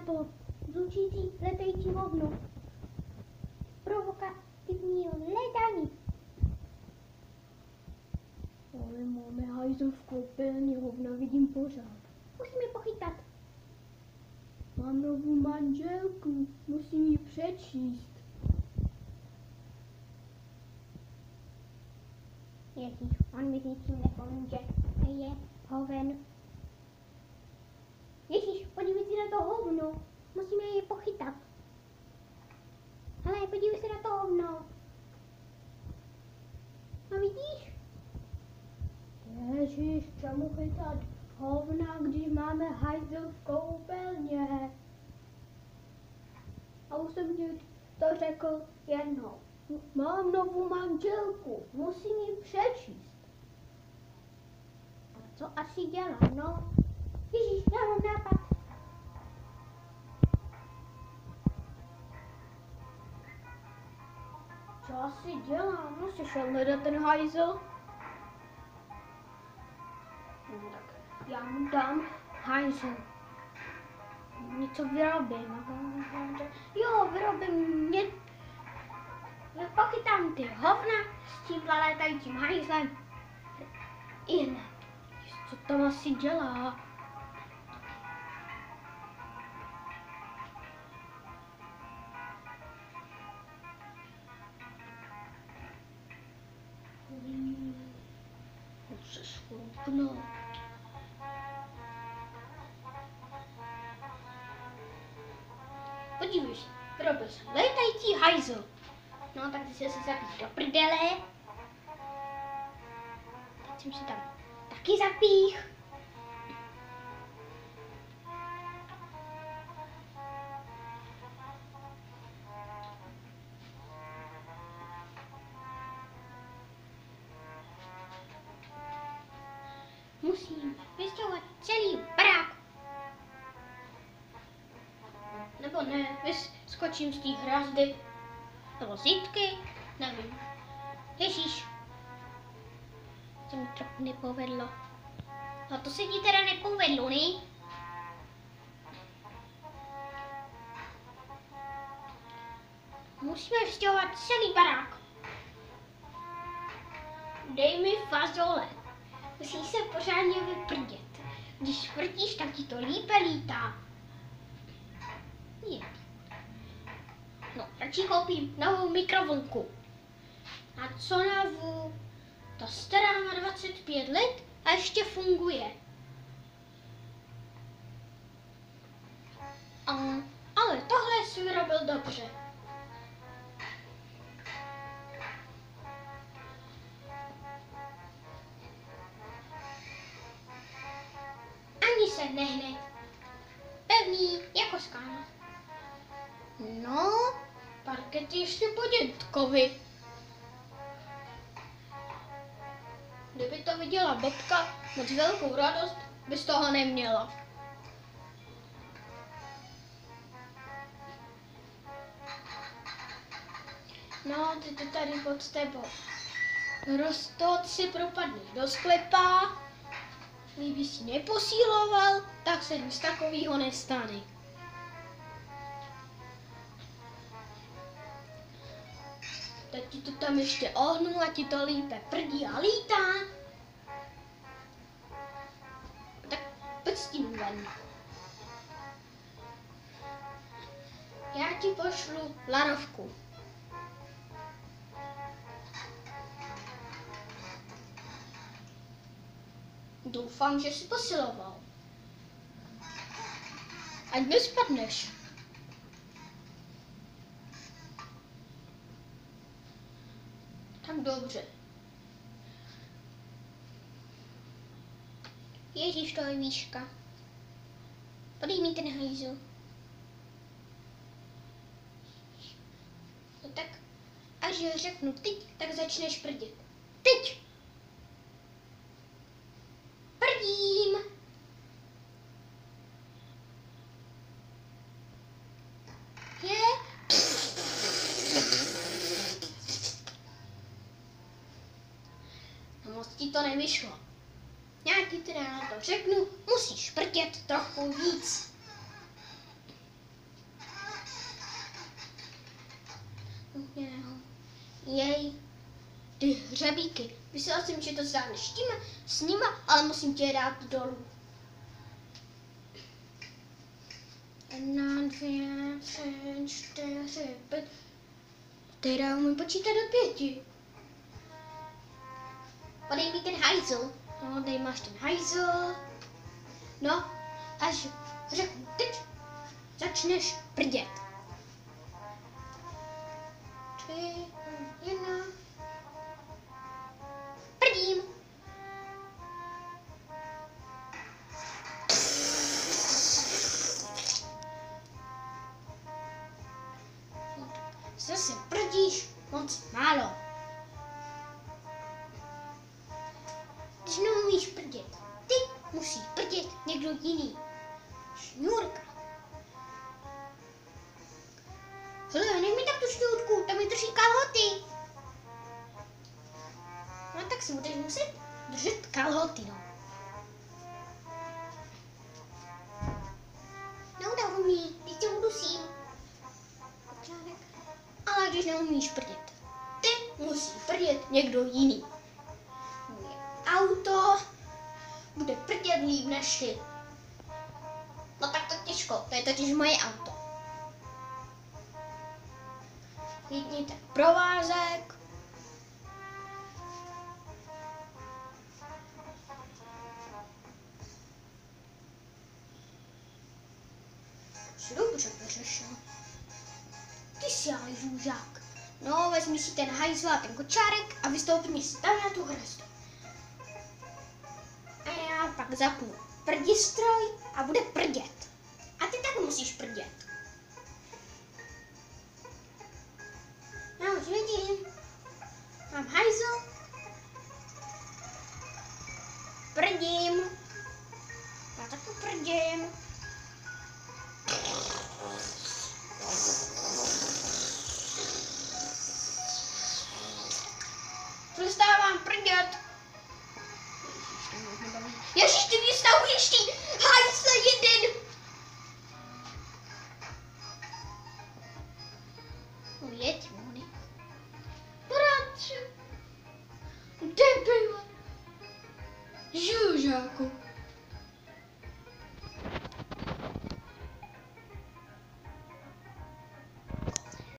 to zvučící letající hovno. Provokativní ledání. Ale máme hajzl v koupelně, hovna vidím pořád. Musíme pochytat. Mám novou manželku, musím ji přečíst. Ježíš, on mi ničím nepomůže. Je hoven. Ježíš, podívej se na to hovno. Musíme je pochytat. Hele, podívej se na to hovno. No vidíš? Ježíš, čemu chytat hovna, když máme hajzl v koupelně? A už jsem ti to řekl jednou. Mám novou manželku, musím ji přečíst. A co asi dělá, no? Ježíš, já mám nápad. Co asi dělá? No, si šel hledat ten hajzl. No tak já mu dám hajzl. Něco vyrobím. Jo, vyrobím pochytám ty hovna s tímhle létajícím hajzlem. I hned. Co tam asi dělá? Se šloupnout. Podívej se, vyrobil jsem létající hajzl. No, tak ty se zapíš do prdele. Teď jsem si tam taky zapích. Musím vystěhovat celý barák. Nebo ne, vyskočím z té hrazdy. Nebo zítky, nevím. Ježíš. Se mi to nepovedlo. A to se ti teda nepovedlo, ne? Musíme vystěhovat celý barák. Dej mi fazole. Musíš se pořádně vyprdět. Když vrtíš, tak ti to lípe lítá. Je. No, radši koupím novou mikrovlnku. A co novou? Ta stará má 25 let a ještě funguje. Ale tohle si vyrobil dobře. Ani se nehne. Pevný jako skála. No, parket ještě po dětkovi. Kdyby to viděla babka, moc velkou radost by z toho neměla. No, ty to tady pod tebou. Roztot si propadneš do sklepa. Kdyby si neposíloval, tak se nic takového nestane. Tak ti to tam ještě ohnu a ti to lípe prdí a lítá. Tak pojď s tím ven. Já ti pošlu lanovku. Doufám, že jsi posiloval. Ať nespadneš. Tak dobře. Ježíš, to je výška. Podej mi ten hajzl. No tak, až řeknu teď, tak začneš prdět. Teď! Prdím! Je? No moc ti to nevyšlo. Já ti teda na to řeknu, musíš prdět trochu víc. jiného. Jej, ty hřebíky. Myslela jsem, že to zvládneš s nima, ale musím tě dát dolů. 1, 2, 3, 4, 5. Teda umím počítat do 5. Podej mi ten hajzl. No, tady máš ten hajzl. No, až řeknu teď, začneš prdět. 3, 1. Prdím. Zase prdíš moc málo. Když neumíš prdět, ty musí prdět někdo jiný. Šňůrka. Hele, nech mi tak tu šňůrku, tam mi drží kalhoty. No tak si budeš muset držet kalhoty, no. No tak umí, teď tě udusím. Ale když neumíš prdět, ty musí prdět někdo jiný. Moje auto bude prdět líp než ty. No tak to těžko, to je totiž moje auto. Jedni ten provázek. Jsi dobře vyřešil. Ty jsi ale žůžák. No, vezmi si ten hajzl a ten kočárek a vystoupni si tam na tu hrazdu. A já pak zapnu prdistroj a bude prdět. A ty tak musíš prdět. Já už vidím. Mám hajzl. Prdím. Já taky prdím. Přestávám prdět. Ježiš, ty mě stahuješ, ty hajzle jeden. Jeď, Moni. Bratře. Debile. Žužáku.